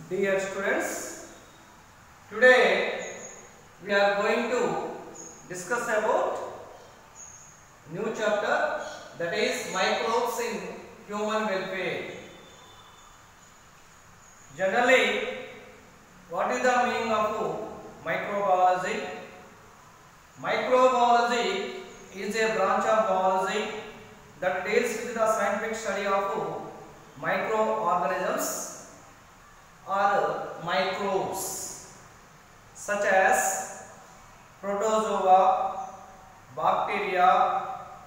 Dear students, today we are going to discuss about new chapter, that is microbes in human welfare. Generally, what is the meaning of microbiology? Microbiology is a branch of biology that deals with the scientific study of microorganisms or microbes such as protozoa, bacteria,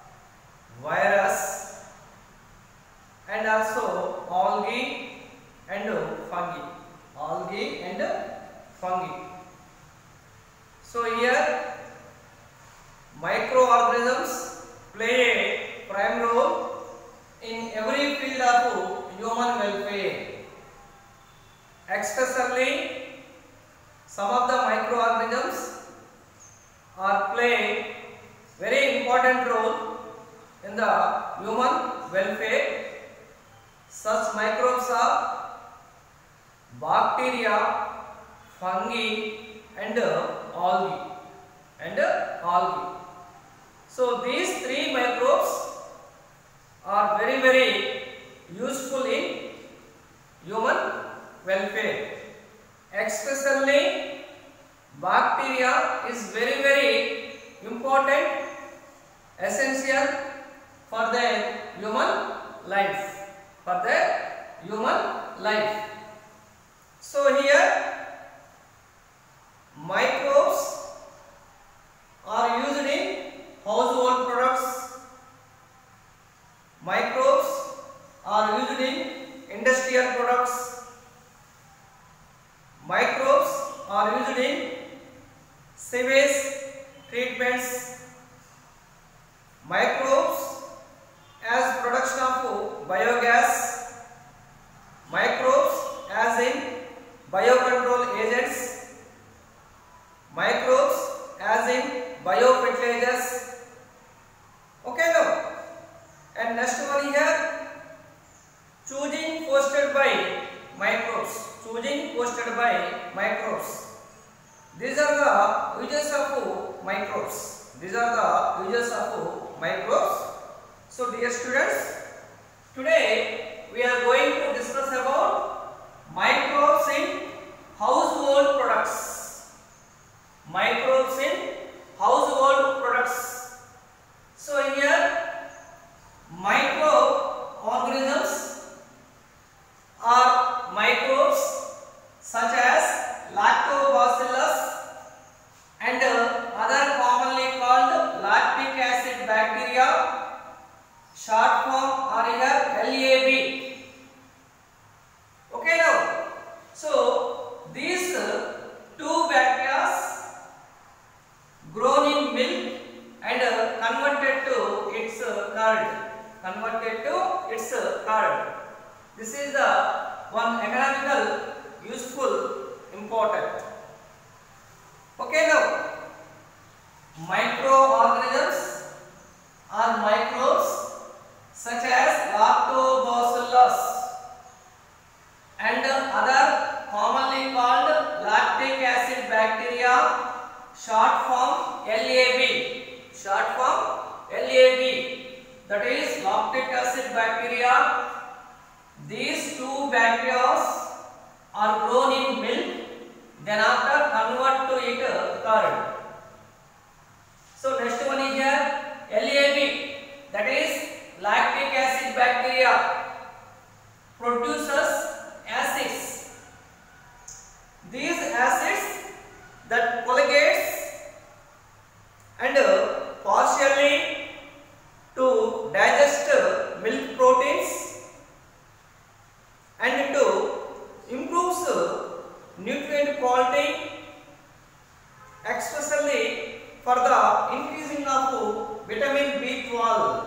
virus, and also algae and fungi. Algae and fungi. So here microorganisms play a prime role in every field of human welfare. Especially some of the microorganisms are play very important role in the human welfare. Such microbes are bacteria, fungi, and algae. So these three microbes are very useful in human welfare. Especially bacteria is very important, essential for the human life. So here microbes are used in household products. Microbes are used in industrial products. Microbes are used in sewage treatments. Microbes as production of biogas. Microbes as in biocontrol agents. Microbes as in biofertilizers. Okay now. And next one here, choosing posted by microbes. These are the uses of microbes. So dear students, today we are going to discuss about microbes in household products. So here microorganisms are microbes such as lactobacillus and other commonly called lactic acid bacteria. Short form are here LAB. Okay now. So these two bacteria grown in milk and converted to its curd. This is the one economical useful important. Okay now, microorganisms are microbes such as lactobacillus and other commonly called lactic acid bacteria, short form LAB. That is lactic acid bacteria. These two bacteria are grown in milk, then after convert to it curd. So next one is here LAB, that is lactic acid bacteria, produces acids. These acids that coagulates and partially to digest milk proteins and to improves nutrient quality, especially for the increasing of vitamin B12.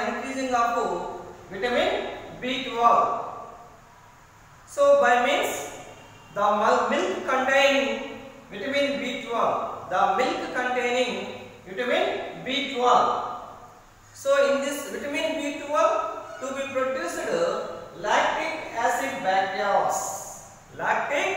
So by means the milk containing vitamin B12. So in this vitamin B12 to be produced lactic acid bacteria. Lactic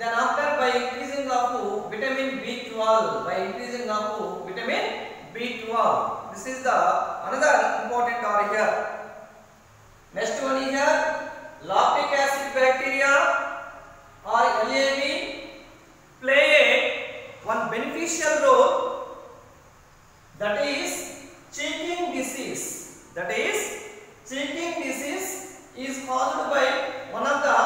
Then after by increasing of vitamin B12, by increasing of vitamin B12. This is the another important R here. Next one is here lactic acid bacteria or LAB play one beneficial role, that is cheeking disease. That is cheeking disease is caused by one of the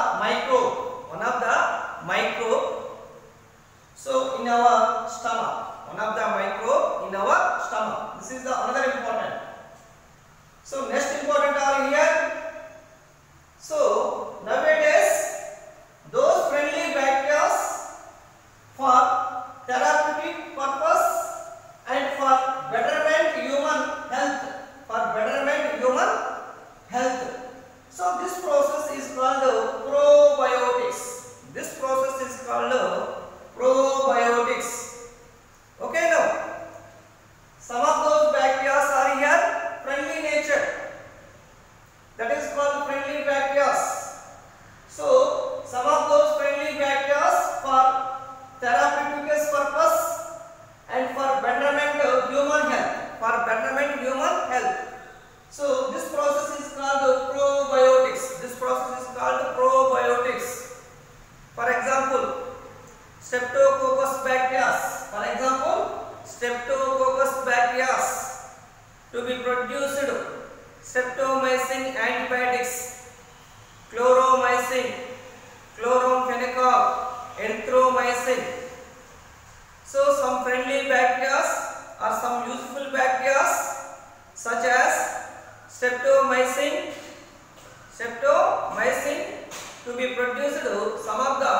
microbe. So in our stomach, one of the microbe in our stomach. This is the another important. So next important are here. So nowadays those friendly bacteria for therapeutic purpose and for betterment human health. So this process is called probiotics. This process is called probiotics. Okay, now some of those bacteria are here friendly nature. That is called friendly bacteria. So some of those friendly bacteria for therapeutic purpose and for betterment of human health. So this process is called probiotics. For example, Streptococcus bacteria to be produced streptomycin antibiotics, chloromycin, chloramphenicol, erythromycin. So some friendly bacteria or some useful bacteria such as streptomycin to be produced some of the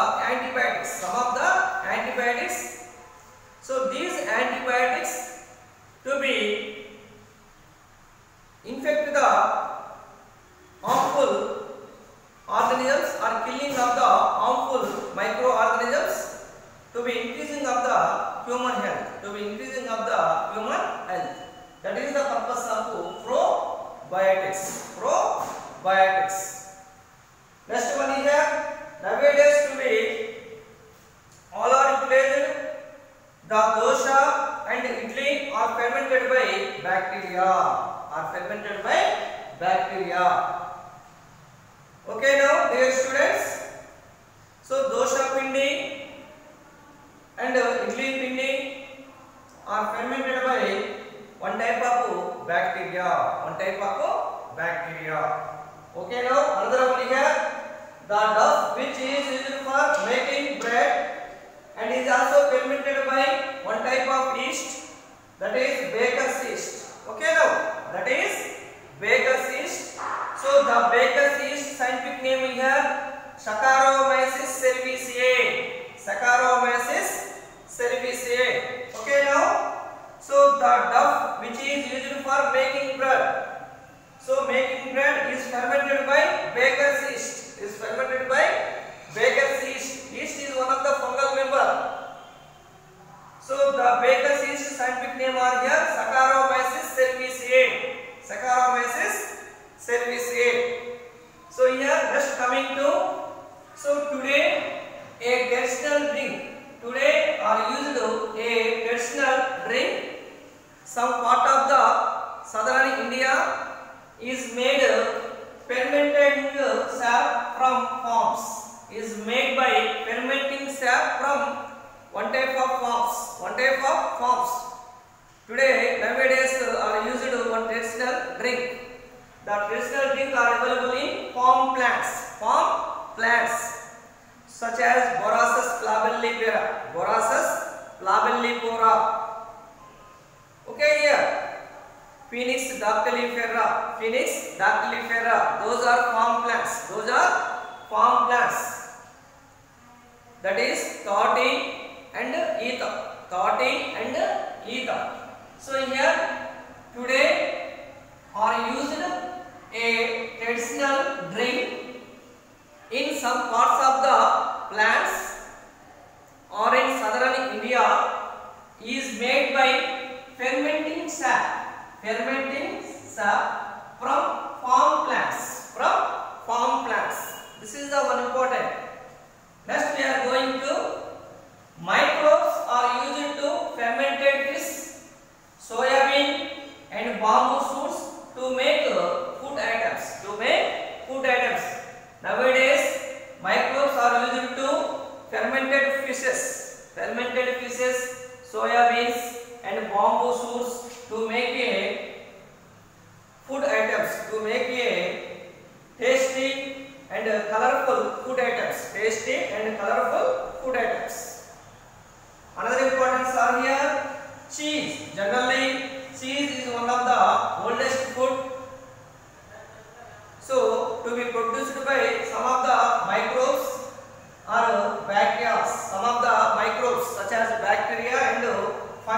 antibiotics. So these antibiotics to be infect the harmful organisms or killing of the harmful microorganisms to be increasing of the human health. That is the purpose of probiotics. Next one is here. Nowadays today all are replaced. The dosha and idli are fermented by bacteria. Okay, now dear students, so dosha pindi and idli pindi are fermented by one type of bacteria. Okay, now another one here, the dough which is used for making bread and is also fermented by one type of yeast, that is baker's yeast. Okay, now that is baker's yeast. So the baker's yeast scientific name here Saccharomyces cerevisiae. Okay, now so the dough which is used for making bread. So making bread is fermented by baker's yeast. Yeast is one of the fungal member. So the baker's yeast scientific name are here Saccharomyces cerevisiae. So here just coming to, so today a traditional drink. Today are used a traditional drink. Some part of the southern India is made fermented sap from farms. Is made by fermenting sap from one type of farms. Today nowadays are used one traditional drink. The traditional drink are available in farm plants such as Borassus flabellifera. Okay, here Phoenix dactylifera. Those are farm plants. That is toddy and ether. So here today are used a traditional drink in some parts of the plants or in southern India is made by fermenting sap from farm plants. This is the one important. Next we are going to fermented fishes, soya beans and bamboo shoots to make a food items, to make a tasty and colorful food items, Another importance are here, cheese. Generally, cheese is one of the oldest food. So, to be produced by some of the microbes or bacteria, such as bacteria and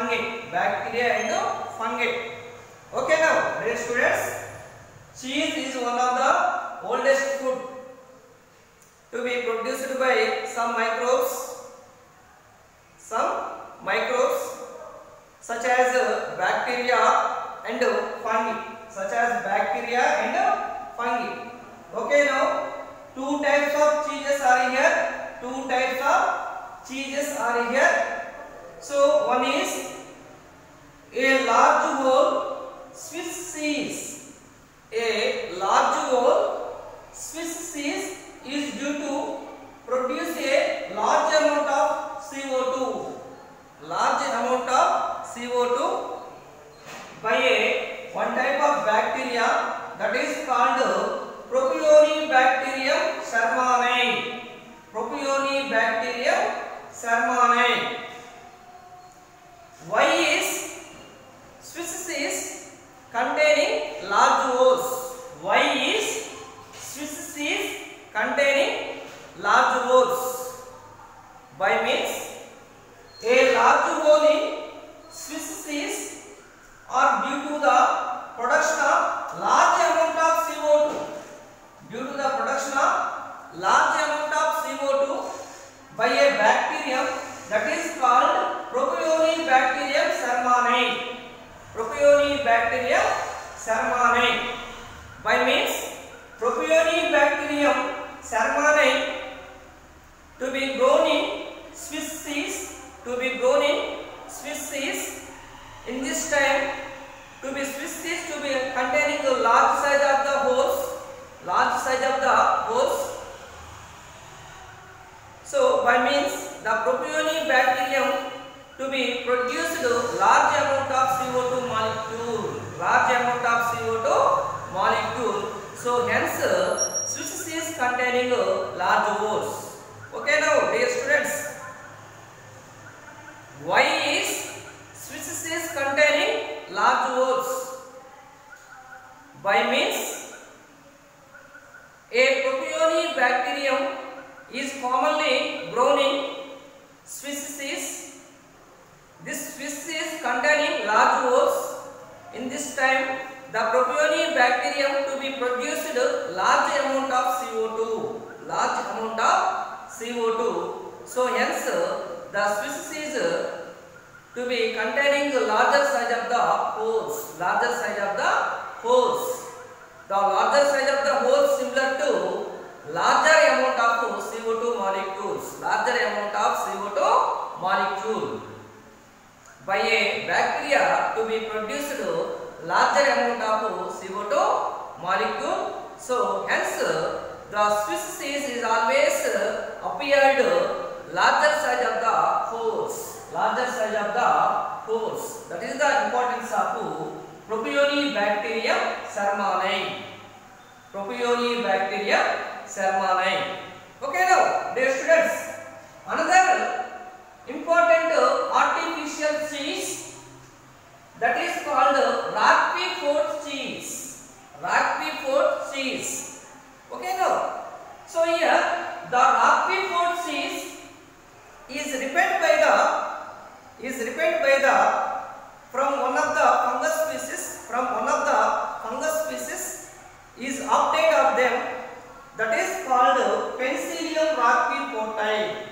fungi. Okay now, dear students, cheese is one of the oldest food to be produced by some microbes such as bacteria and fungi. Okay now, two types of cheeses are here. So one is a large whole Swiss cheese. A large whole Swiss cheese is due to produce a large amount of CO2. By one type of bacteria that is called Propionibacterium cermanae. Why is Swiss cheese containing large holes? By means a large hole in Swiss cheese are due to the production of large amount of CO2 by a bacterium that is called Propionibacterium cermanae. By means Propionibacterium cermanae to be grown in Swiss cheese. In this time, to be Swiss cheese to be containing a large size of the holes. So by means the Propionibacterium to be produced large amount of CO2 molecule. So hence Swiss cheese containing large holes. Okay now, dear students, why is Swiss cheese containing large holes? By means a Propionibacterium is commonly grown in Swiss cheese. This Swiss cheese containing large holes. In this time, the Propionibacterium to be produced large amount of CO2. So hence the Swiss cheese to be containing larger size of the holes. The larger size of the holes similar to larger amount of CO2 molecule. By a bacteria to be produced larger amount of CO2 molecule. So hence the Swiss cheese is always appeared larger size of the holes. That is the importance of Propionibacterium cermanae. Okay now, dear students, another important artificial cheese, that is called Roquefort cheese. Okay now, so here the Roquefort cheese is ripened by the from one of the fungus species is obtained of them, that is called Penicillium roqueforti.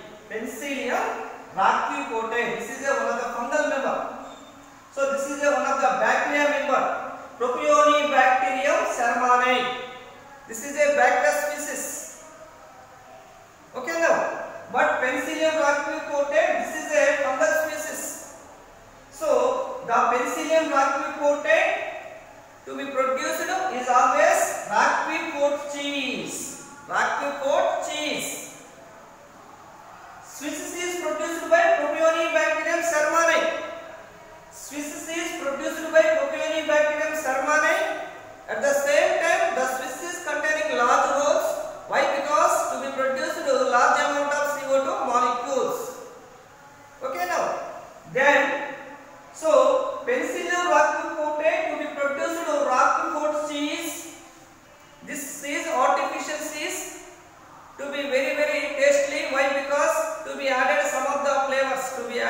This is one of the fungal member. So this is one of the bacteria member, Propionibacterium cermanae. This is a bacteria species. Okay now. But Penicillium roqueforti, this is a fungal species. So the Penicillium roqueforti to be produced is always Roquefort cheese. Swiss cheese produced by Propionibacterium cermani. Swiss is produced by Propionibacterium cermani. At the same time, the Swiss is containing large holes. Why? Because to be produced large amount of CO2 molecules. Okay now. Then, so Penicillium roqueforti to be produced roquefort cheese. This is artificial cheese to be very tasty. Why? Because to be added some of the flavors.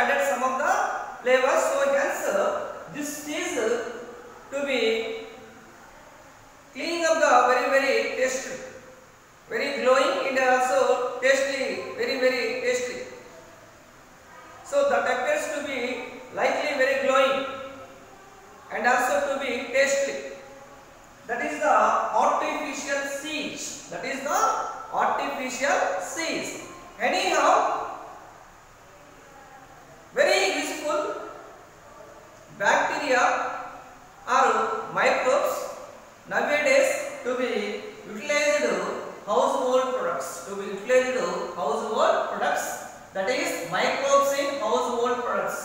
So hence this cheese to be cleaning up the very tasty, very glowing and also tasty, very tasty. So that appears to be likely very glowing and also to be tasty. That is the artificial cheese. Anyhow, very useful bacteria or microbes nowadays to be utilized household products. That is microbes in household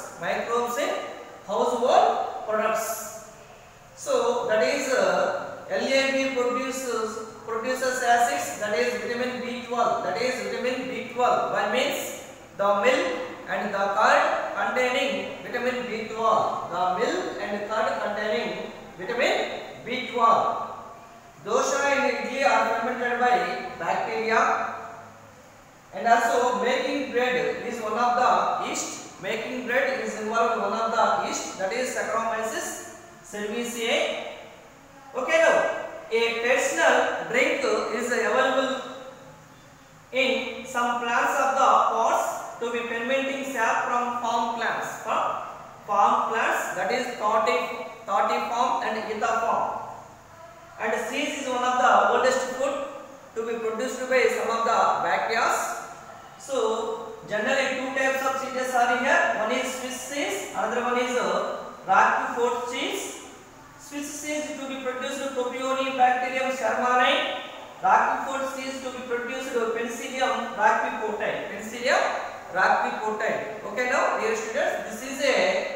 products. So that is LAB produces acids, that is vitamin B12. That means the milk and the curd containing vitamin B12. Dosha and idli are fermented by bacteria. And also making bread is one of the yeast. That is Saccharomyces cerevisiae. Okay now, a personal drink is available in some plants of the pots to be fermenting sap from palm plants. That is Thortiform and Ethaform. And cheese is one of the oldest food to be produced by some of the bacteria. So generally two types of cheeses are here. One is Swiss cheese, another one is Roquefort cheese. Swiss cheese to be produced Propionibacterium cermani. Roquefort cheese to be produced Penicillium roqueforti. Okay now, dear students, this is a